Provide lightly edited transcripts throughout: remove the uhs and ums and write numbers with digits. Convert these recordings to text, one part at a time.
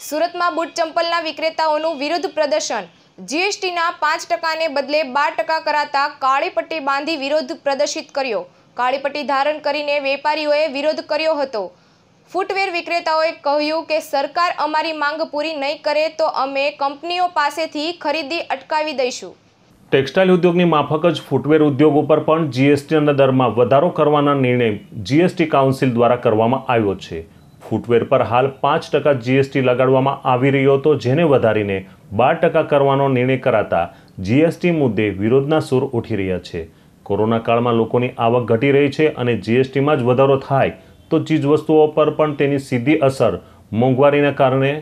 સુરતમાં બૂટ ચંપલના વિક્રેતાઓનું વિરોધ પ્રદર્શન। જીએસટીના 5% ને બદલે 12% કરાતા કાળી પટ્ટી બાંધી વિરોધ પ્રદર્શિત કર્યો। કાળી પટ્ટી ધારણ કરીને વેપારીઓએ વિરોધ કર્યો હતો। ફૂટવેર વિક્રેતાઓએ કહ્યું કે સરકાર અમારી માંગ પૂરી નહીં કરે તો અમે કંપનીઓ પાસેથી ખરીદી અટકાવી દઈશું। ટેક્સટાઇલ ઉદ્યોગની માફક જ ફૂટવેર ઉદ્યોગ ઉપર પણ જીએસટીના દરમાં વધારો કરવાના નિર્ણય જીએસટી કાઉન્સિલ દ્વારા કરવામાં આવ્યો છે। ફૂટવેર પર હાલ 5% જીએસટી લગાડવામાં આવી રહ્યો હતો, જેને વધારીને 12% કરવાનો નિર્ણય કરાતા જીએસટી મુદ્દે વિરોધના સૂર ઉઠી રહ્યા છે। કોરોના કાળમાં લોકોની આવક ઘટી રહી છે અને જીએસટીમાં જ વધારો થાય તો ચીજવસ્તુઓ પર પણ તેની સીધી અસર મોંઘવારીના કારણે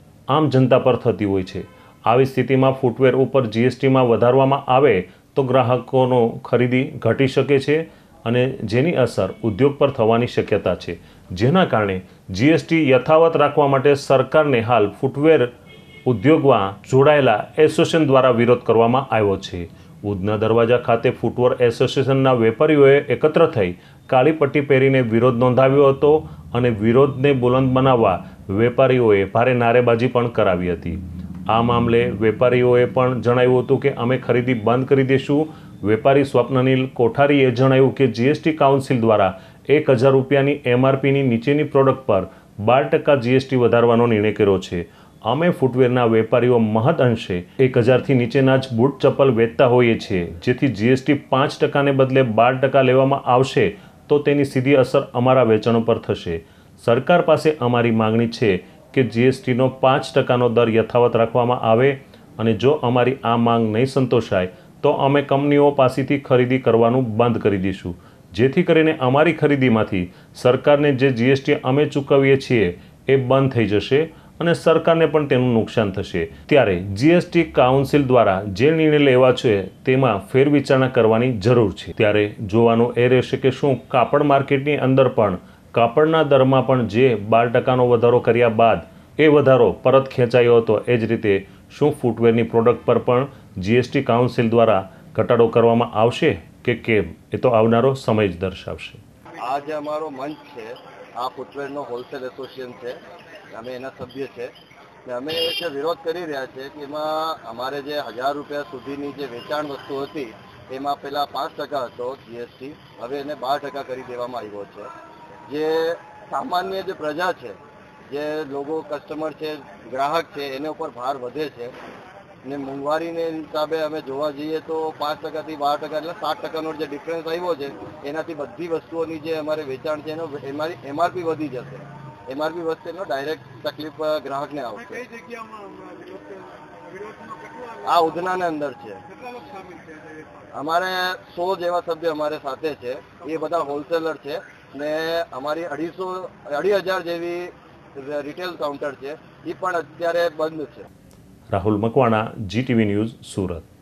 આમ જનતા પર થતી હોય છે। આવી સ્થિતિમાં ફૂટવેર ઉપર જીએસટીમાં વધારવામાં આવે તો ગ્રાહકોનો ખરીદી ઘટી શકે છે અને જેની અસર ઉદ્યોગ પર થવાની શક્યતા છે, જેના કારણે જીએસટી યથાવત રાખવા માટે સરકારને હાલ ફૂટવેર ઉદ્યોગમાં જોડાયેલા એસોસિએશન દ્વારા વિરોધ કરવામાં આવ્યો છે। ઉધના દરવાજા ખાતે ફૂટવેર એસોસિએશનના વેપારીઓએ એકત્ર થઈ કાળી પટ્ટી પહેરીને વિરોધ નોંધાવ્યો હતો અને વિરોધને બુલંદ બનાવવા વેપારીઓએ ભારે નારેબાજી પણ કરાવી હતી। આ મામલે વેપારીઓએ પણ જણાવ્યું હતું કે અમે ખરીદી બંધ કરી દઈશું। વેપારી સ્વપ્નનીલ કોઠારીએ જણાવ્યું કે જીએસટી કાઉન્સિલ દ્વારા 1000 રૂપિયાની એમઆરપીની નીચેની પ્રોડક્ટ પર 12% જીએસટી વધારવાનો નિર્ણય કર્યો છે। અમે ફૂટવેરના વેપારીઓ મહદ અંશે 1000થી નીચેના જ બૂટ ચપ્પલ વેચતા હોઈએ છીએ, જેથી જીએસટી 5% ને બદલે 12% લેવામાં આવશે તો તેની સીધી અસર અમારા વેચાણો પર થશે। સરકાર પાસે અમારી માંગણી છે કે જીએસટીનો 5%નો દર યથાવત રાખવામાં આવે અને જો અમારી આ માંગ નહીં સંતોષાય તો અમે કંપનીઓ પાસેથી ખરીદી કરવાનું બંધ કરી દઈશું, જેથી કરીને અમારી ખરીદીમાંથી સરકારને જે જીએસટી અમે ચૂકવીએ છીએ એ બંધ થઈ જશે અને સરકારને પણ તેનું નુકસાન થશે। ત્યારે જીએસટી કાઉન્સિલ દ્વારા જે નિર્ણય લેવા છે તેમાં ફેરવિચારણા કરવાની જરૂર છે। ત્યારે જોવાનું એ રહેશે કે શું કાપડ માર્કેટની અંદર પણ કાપડના દરમાં પણ જે 12%નો વધારો કર્યા બાદ એ વધારો પરત ખેંચાયો હતો, એ જ રીતે શું ફૂટવેરની પ્રોડક્ટ પર પણ જીએસટી કાઉન્સિલ દ્વારા ઘટાડો કરવામાં આવશે કે કેમ, એ તો આવનારો સમય જ દર્શાવશે। આ જે અમારો મંચ છે, આ ફૂટવેરનો હોલસેલ એસોસિએશન છે, અમે એના સભ્ય છે ને અમે જે વિરોધ કરી રહ્યા છે કે એમાં અમારે જે 1000 રૂપિયા સુધીની જે વેચાણ વસ્તુ હતી એમાં પહેલાં 5% હતો જીએસટી, હવે એને 12% કરી દેવામાં આવ્યો છે। જે સામાન્ય જે પ્રજા છે, જે લોકો કસ્ટમર છે, ગ્રાહક છે, એને ઉપર ભાર વધે છે ને મોંઘવારીને હિસાબે અમે જોવા જઈએ તો 5%થી 12% એટલે 7%નો જે ડિફરન્સ આવ્યો છે એનાથી બધી વસ્તુઓની જે અમારે વેચાણ છે એનો એમઆરપી વધી જશે। એમઆરપી વધશે એનો ડાયરેક્ટ તકલીફ ગ્રાહકને આવશે। આ ઉધનાની અંદર છે, અમારે 100 જેવા સભ્ય અમારે સાથે છે, એ બધા હોલસેલર છે ને અમારી 2000 જેવી રિટેલ કાઉન્ટર છે, એ પણ અત્યારે બંધ છે। Rahul Makwana, GTV news, Surat.